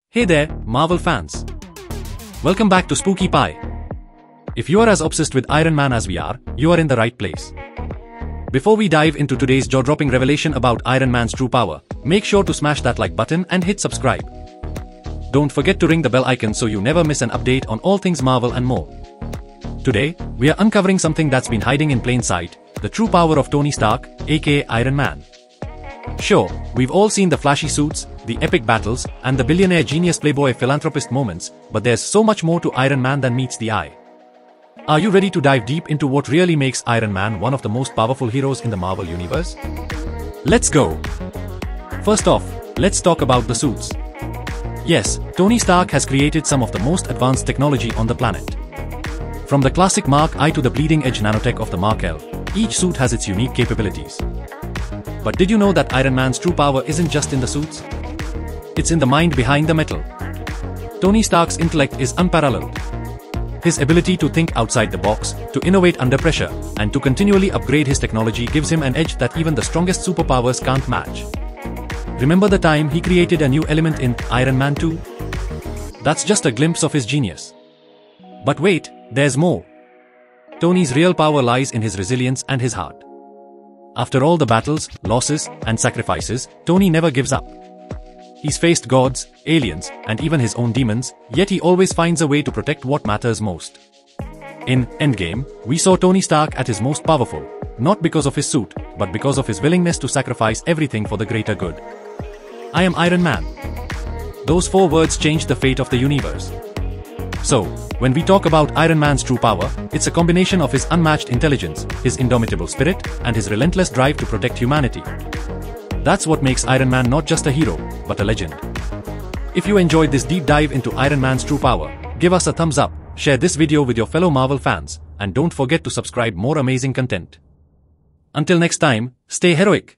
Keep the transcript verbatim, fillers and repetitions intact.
Hey there, Marvel fans. Welcome back to Spookie Pie. If you are as obsessed with Iron Man as we are, you are in the right place. Before we dive into today's jaw-dropping revelation about Iron Man's true power, make sure to smash that like button and hit subscribe. Don't forget to ring the bell icon so you never miss an update on all things Marvel and more. Today, we are uncovering something that's been hiding in plain sight, the true power of Tony Stark, aka Iron Man. Sure, we've all seen the flashy suits, the epic battles, and the billionaire genius playboy philanthropist moments, but there's so much more to Iron Man than meets the eye. Are you ready to dive deep into what really makes Iron Man one of the most powerful heroes in the Marvel universe? Let's go! First off, let's talk about the suits. Yes, Tony Stark has created some of the most advanced technology on the planet. From the classic Mark I to the bleeding-edge nanotech of the Mark L, each suit has its unique capabilities. But did you know that Iron Man's true power isn't just in the suits? It's in the mind behind the metal. Tony Stark's intellect is unparalleled. His ability to think outside the box, to innovate under pressure, and to continually upgrade his technology gives him an edge that even the strongest superpowers can't match. Remember the time he created a new element in Iron Man two? That's just a glimpse of his genius. But wait, there's more. Tony's real power lies in his resilience and his heart. After all the battles, losses, and sacrifices, Tony never gives up. He's faced gods, aliens, and even his own demons, yet he always finds a way to protect what matters most. In Endgame, we saw Tony Stark at his most powerful, not because of his suit, but because of his willingness to sacrifice everything for the greater good. I am Iron Man. Those four words changed the fate of the universe. So, when we talk about Iron Man's true power, it's a combination of his unmatched intelligence, his indomitable spirit, and his relentless drive to protect humanity. That's what makes Iron Man not just a hero, but a legend. If you enjoyed this deep dive into Iron Man's true power, give us a thumbs up, share this video with your fellow Marvel fans, and don't forget to subscribe for more amazing content. Until next time, stay heroic.